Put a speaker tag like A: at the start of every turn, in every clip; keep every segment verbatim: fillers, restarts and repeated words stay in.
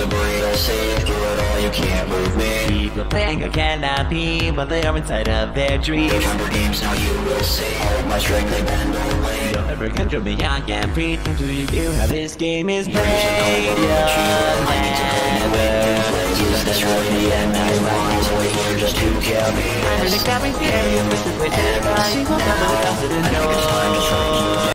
A: burrito, see through it all, you can't move me.
B: People think I cannot be, but they are inside of their dreams.
A: Those Hunger Games, now you will see. Hold my string, they bend only.
B: Don't ever control me, I can't breathe until you do how this game is played. You'll never
A: Use this for the end, I rise away here just to kill me.
B: I'm really stopping the area, but the way that I will never come to the door.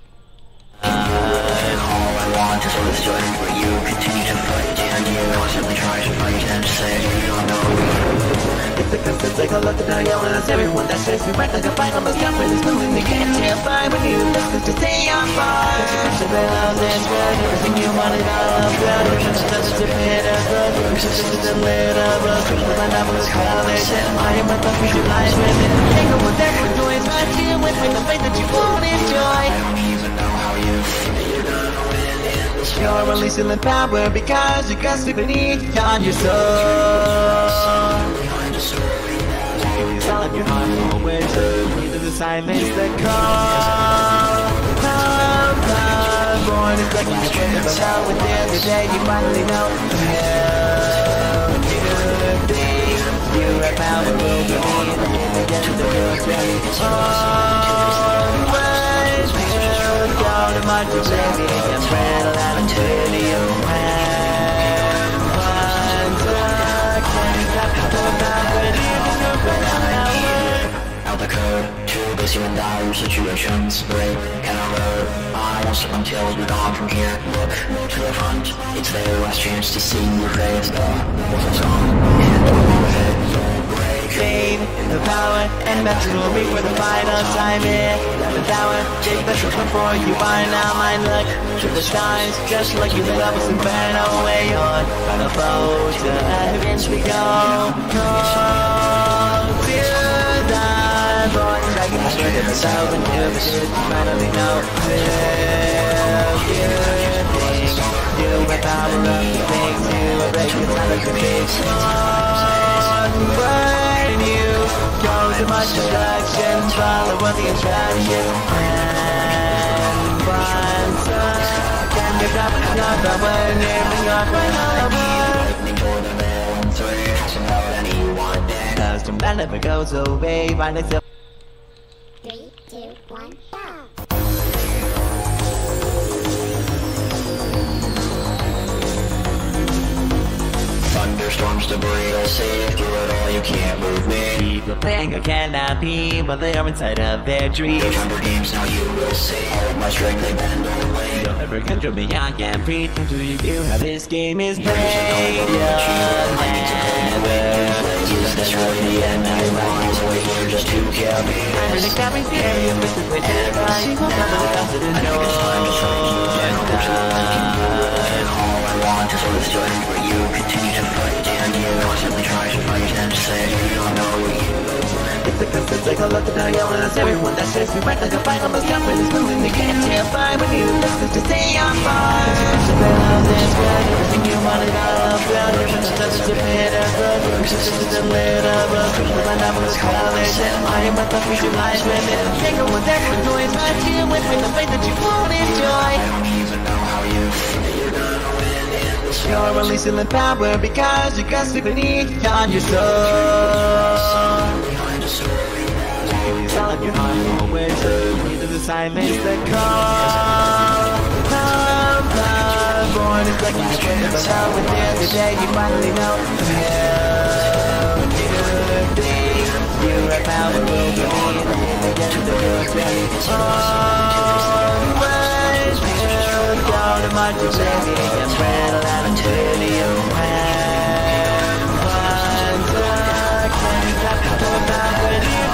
A: All I want is for this to end, but you continue to fight, and you constantly try to fight and say you don't know.
B: It's because it's like a look at how yelling at everyone that says me right like a fight. Almost confidence moving, they can't tell by when you listen to stay on fire. It's a bit of this good, everything you wanted all of good. It's just a bit of good, it's just a little bit of good. My novel is college, and I am a tough piece of life with it. Think of what that would do is I deal with with the faith that you won't enjoy.
A: I don't even know how you feel, you're gonna win in this war.
B: You're releasing the power because you got sleep beneath on your soul. It's all of your heart, always into the silence that calls. Love, love, born is like you're thinking about within the day you finally know. Hell, you think you have power over me, and you get to the first day. Always feel down to my baby, and rattle out until you have one touch, and you got to go back with you.
A: Out the code, to place you in dire situations. Break and alert, I won't stop until you're gone from here. Look to the front, it's their last chance to see your face. The whistle's gone, and all of it, don't break.
B: Fade the power, and message will be for the final time in the tower. Take the shot before you find out my luck. To the stars, just like you lit up and burn away on. On a boat to heavens we go. Go to the void, dragging the straight of the south and you should finally know. Will you think you have power up the things you are breaking out of the beach? When you go to much destruction, follow what the attraction and once again you're dropping another when you're in your
A: Lightning toward the middle and three, crossing out anyone dead.
B: cause the never goes away, find itself.
C: Three, two, one, go!
A: Thunderstorms, debris, I'll see through it all, you can't move me.
B: People think I cannot be, but they are inside of their dreams.
A: Those Hunger Games, now you will see. Hold my string, they bend only.
B: Don't ever control me, I can't breathe until you do how this game is played. You'll never
A: Use this for the end, I rise away here just to kill me.
B: I'm really stopping the area, but the way that I will never come to the door.
A: All I want is for this to end, but you continue to fight, and you constantly try to fight and say you don't know you.
B: It's because it's like a look at how yelling at everyone that says me right like a fight. Almost confidence moving, they can't tell by when you listen to stay on fire. It's a bit of this good, everything you wanted all of good. It's just a bit of good, it's just a little bit of good. My novel is college, and I am a tough piece of life with it. Think of what that would do is I deal with with the faith that you won't enjoy.
A: I don't even know how you feel, you're gonna win in this war.
B: You're releasing the power because you got sleep beneath on your soul. It's all of your heart, always into the silence that calls. Love, love, born is like you're thinking about within the day you finally know. Hell, you think you have power over me, and you get to the first day. Always feel down to my baby, and rattle out until you have one touch, and you got to go back with you.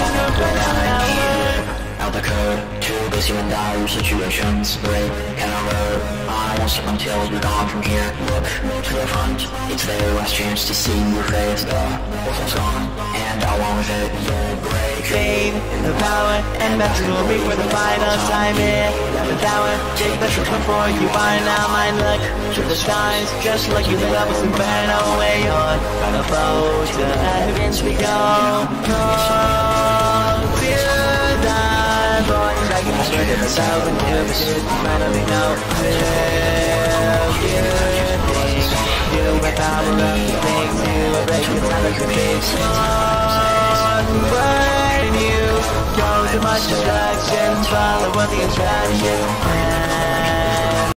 A: Out the code, to place you in dire situations. Break and alert, I won't stop until you're gone from here. Look to the front, it's their last chance to see your face. The whistle's gone, and along with it, you'll break.
B: Fade the power, and message will be for the final time in the tower. Take the shot before you find out my luck. To the stars, just like you lit up and burn away on. On a boat to heavens we go. Go to the void, dragging the straight of the south and you should finally know. Will you think you have power gobble up the things you break the time like a big song. When you go too much distraction, follow what the attraction.